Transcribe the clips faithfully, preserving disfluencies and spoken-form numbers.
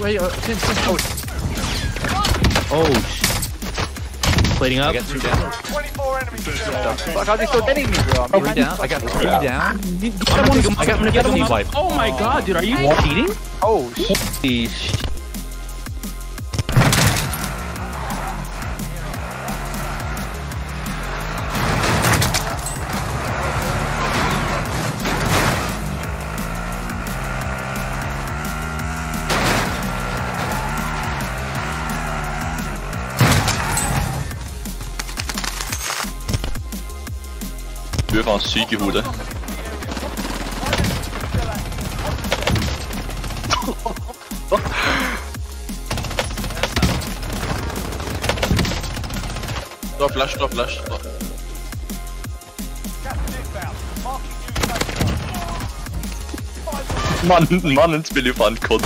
right, uh, ten, ten. Oh, oh sh. Plating up. I got two down. twenty-four enemies. Fuck, how's he still getting me, bro? I'm Three behind down. you. I got three Yeah. down. I'm gonna take him. I got him. Get him. Wipe. Oh my god, dude, are you cheating? Oh, shit. Holy sh. Du er for en syg i hovedet. Drop flash, drop flash. Drop. Mannen, mannen spiller jo faen kod.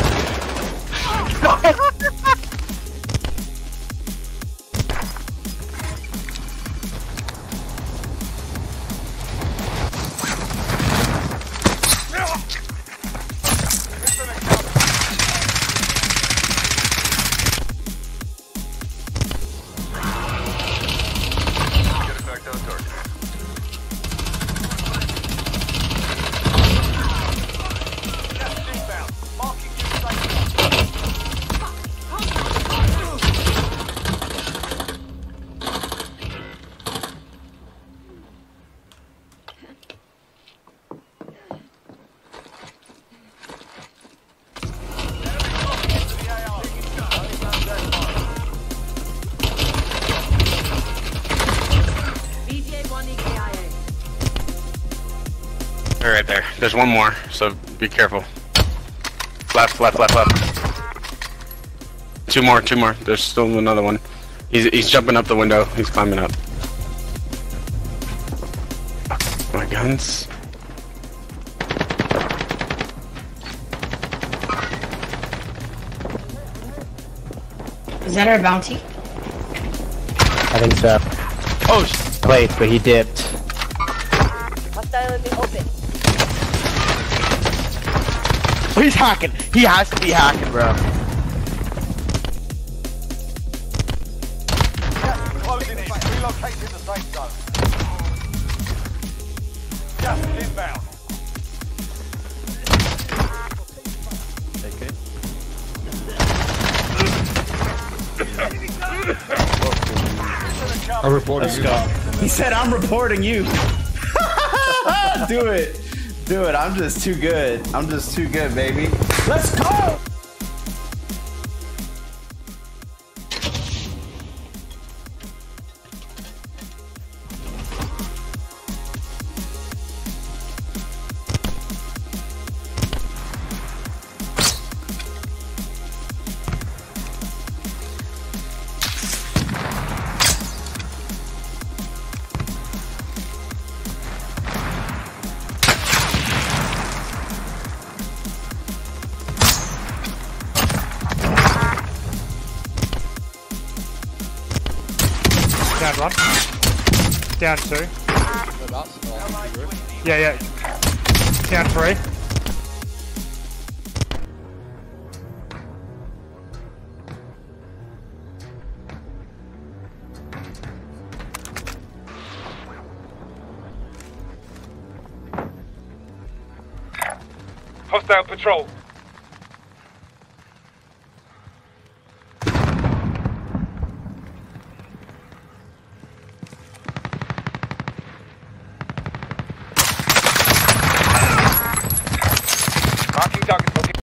They're right there. There's one more, so be careful. Left, left, left, left. Two more, two more. There's still another one. He's he's jumping up the window. He's climbing up. My guns. Is that our bounty? I think so. Oh, sh Wait, but he dipped. Hostile in the open. Oh, he's hacking. He has to be hacking, bro. Closing in. Relocating the safe zone. Gas is inbound. I'm reporting you. He said, I'm reporting you. Do it. Do it. I'm just too good. I'm just too good, baby. Let's go! Down one. Down two. Yeah, yeah. Down three. Hostile patrol. Marking target.